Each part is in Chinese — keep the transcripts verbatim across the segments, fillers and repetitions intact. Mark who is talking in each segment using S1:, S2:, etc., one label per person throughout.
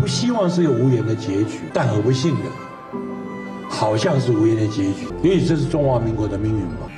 S1: 不希望是有无言的结局，但很不幸的，好像是无言的结局。也许这是中华民国的命运吧。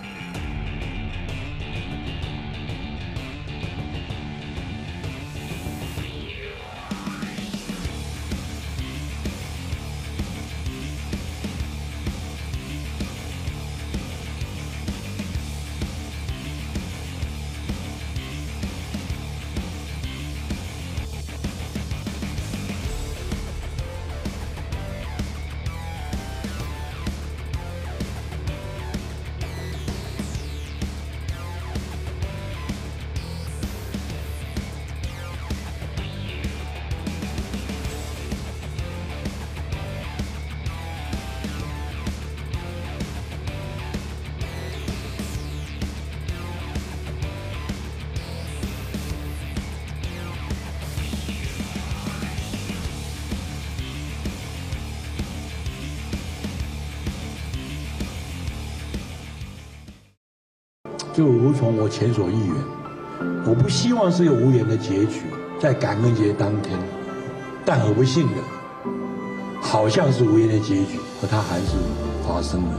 S1: 就如同我前所预言，我不希望是有无言的结局，在感恩节当天，但很不幸的，好像是无言的结局，而它还是发生了。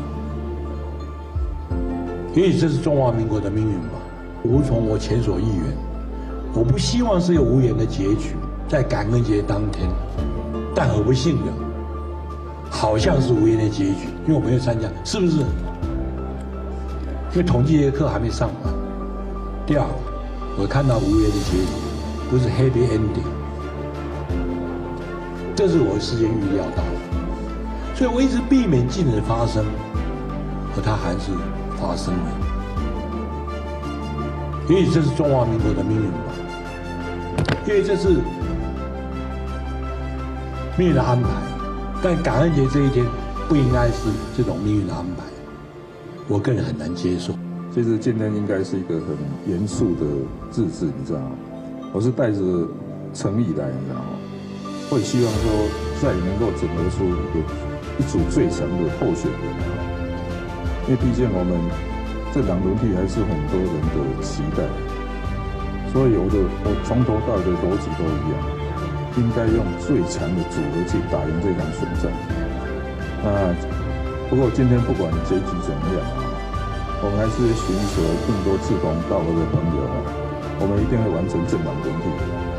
S1: 也许这是中华民国的命运吧。如同我前所预言，我不希望是有无言的结局，在感恩节当天，但很不幸的，好像是无言的结局，因为我没有参加，是不是？因为统计学课还没上完。第二，我看到无言的结局，不是 happy ending， 这是我事先预料到的，所以我一直避免禁止发生，而它还是发生了。也许这是中华民国的命运吧，因为这是命运的安排，但感恩节这一天不应该是这种命运的安排。我个人很难接受。
S2: 其实今天应该是一个很严肃的日子，你知道吗？我是带着诚意来，你知道吗？会希望说再能够整合出一个一组最强的候选人，因为毕竟我们政党轮替还是很多人的期待，所以我的我从头到尾的逻辑都一样，应该用最强的组合去打赢这场选战。那不过今天不管结局怎么样啊，我们还是寻求更多志同道合的朋友啊，我们一定会完成政党轮替。